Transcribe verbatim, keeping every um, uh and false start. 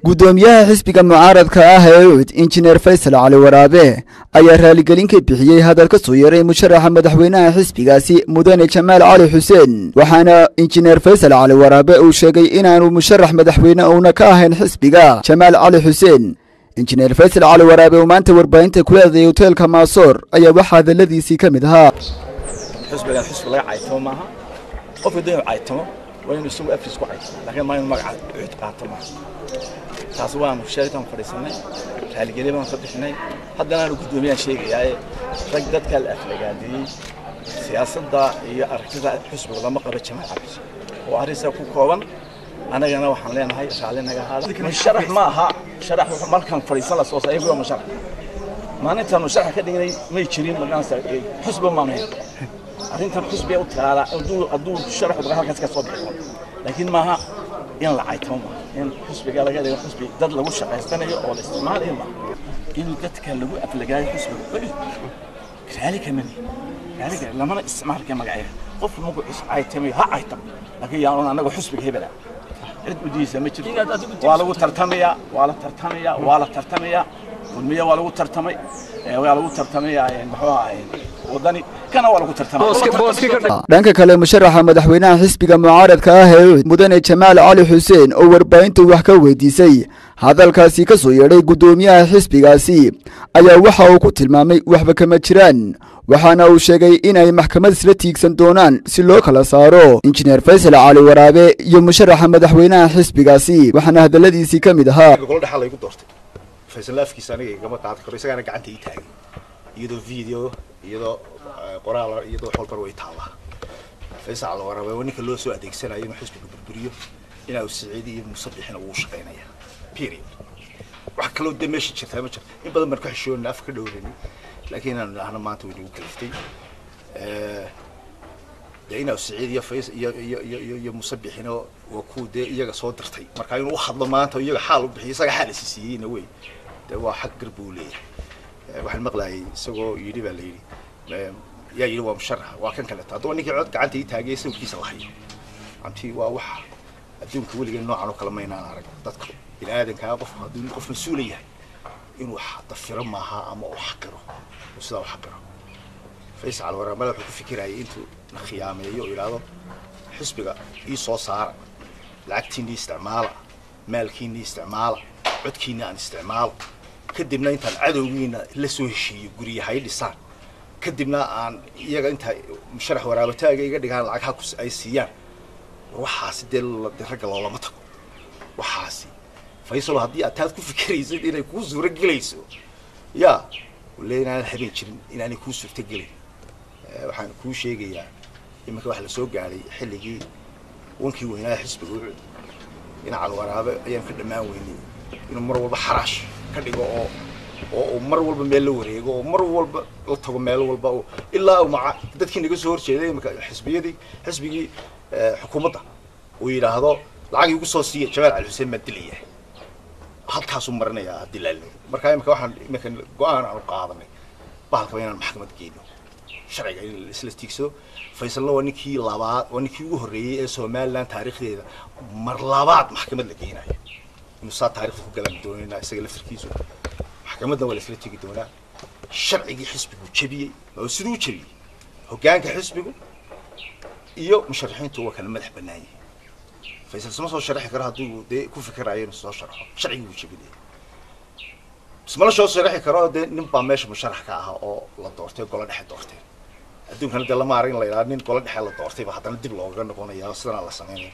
gudoomiyaha xisbiga mucaaradka ah ee U C D injineer Faysal Cali Waraabe ayaa raaligelin ka bixiyay hadal ka soo yeeray musharaxa madaxweynaha xisbigaasi mudane Jamaal Cali Xuseen waxaana injineer Faysal Cali Waraabe uu sheegay inaanu musharax madaxweyne uuna ka ahayn xisbiga Jamaal Cali Xuseen injineer Faysal Cali Waraabe oo maanta warbaahinta ku leedahay hotelka Maasoor ayaa waxa hadaladiisii kamid ahaa xisbiga xisbi laga cayto maaha qof idin caytamo وين يسوي أفيس كويس لكن ما ينمر عتقاته ما تاسوان شركة فريسنا هالجريمة ما فتحنا حتى أنا قدومي شيء يعني رجدت كالأفلام هذه سياسة دا هي أركز حسب ولا ما قرأت شيء ما عبس وأريس أكو كوان أنا جانا وحملين هاي شغالين هذا لكن الشرح ما ها شرح ما كان فريسنا صوص أي يوم شرح ما نتنا نشرح كده ما يشرين مكان حسب ما منه أنت الحسب يوتر على أدو أدو الشرح وبغاها كذا كصوب لكن ما ها ين العيتهم ين الحسب قال كذا الحسب ضد لو الشرح يستنى أو الاستعمال إما إن تتكلموا قبل جاي الحسب كذلك مني كذلك لما أنا استعمال كما جاي قف موقع عيتمي ها عيتم لكن يا أنا أنا حسب كهبة لا ودي سميت ولا ترتمية ولا ترتمية ولا ترتمية والمية ولا ترتمي ولا ترتمي يعني بحوا wadani kana wala ku tartamay dhanka kale musharaxa madaxweynaha xisbiga mucaaradka ah ee mudane Jamaal Cali Xuseen oo warbaahinta wax ka weydiisay hadalkaasi ka soo yeeray gudoomiyaha xisbigaasi ayaa waxa uu ku tilmaamay waxba kama jiraan waxaana uu sheegay in ay maxkamad isla tiigsan doonaan si loo kala saaro injineer Faysal Cali Waraabe iyo musharaxa madaxweynaha xisbigaasi waxaana hadaladiisii kamid ahaa Faysal afkiisa aniga gama qaad karo isagana gacanta ii taagay iyadoo video iyadoo qoraal iyadoo xolbar way taala Faysal Cali Waraabe ninka loo soo adeegsanayo inuu xisbiga burburiyo inuu Saciid iyo Musabbixina uu shaqeynaya period wax kale oo demesh jirta ma jirto in badan marka xishoon afka dhowrani laakiin aan ahna maanta wuu kaliftay ee deena Saciid iyo Faysal iyo iyo iyo Musabbixina waa ku de iyaga soo dirtay marka inuu hadlo maanta iyaga xaal u bixiyo isaga xaal siiyayna way waa xaq garbuulay waxaan maqlaayay isagoo yiri baa la yiri yaa yiri waa musharax waa kan kale taado ninkii cod gacanta ii taagay sawirkiisa la hayo antii waa wax adduunka waliga noocan oo kala maynaan arag dadka ilaadanka qof hadduu qof mas'uul yahay inuu xadafiro maaha ama uu xaqiro sida uu xaqiro Faysal Cali Waraabe wuxuu ku fikirayay intuu khiyaameeyo ilaado xisbiga ii soo saar lacagtiinii isticmaala maalkiinii isticmaala codkiina aan isticmaalo kadibna inta cadowgiina la soo heshiiyo guriyaha ay dhisaan kadibna aan iyaga inta musharax Waraabe taaga iga dhigaan lacag ha ku ay siiyaan waxaas deel raga lama tago waxaas Faysal hadii aad taad ku fikiraysid inay ku suura galayso ya waleena habeen jirin inaanay ku suurta galin waxaan ku sheegayaa imika wax la soo gaaray xilligii wankii weynaa xisbiga U C D in Cali Waraabe ayaan ka dhamaan weynay inuu mar walba xaraash ka dhigo oo oo mar walba meel la wareego oo mar walba la tago meel walba oo ilaa uu maca dadkii naga soo horjeeday imika xisbiyadii xisbigii xukuumadda oo yiraahdo lacag ugu soo siiyay Jamaal Cali Xuseen madiliye halkaas uu marnaya dilaal marka imika waxaan imika go'aan aan qaadanay bahalka inaan maxkamad geeyo sharciga isla tiigso Faysal waa ninkii labaad waa ninkii ugu horeeyay ee Soomaaliland taariikhdeeda mar labaad maxkamad la geenayo inuu saa taariikhda ku galan doonayna isaga laftirkiisu maxkamadda wala isla tigi doonaa sharcigii xisbigu jabiyay oo sidoo jabiyay hoggaanka xisbigu iyo musharaxiintu waa kala madax banaayay Faysal sama soo sharaxi karo haduu de ku fikirayo inuu soo sharaxo sharcigu jabiyay isma la soo sharaxi karo de nin baa meesha musharax ka ah oo la doortay golo dhexe doortay adduunkan de lama arag in la ilaalin golo dhexe la doortay ba haddana dib looga noqonayaa sidana la sameeyo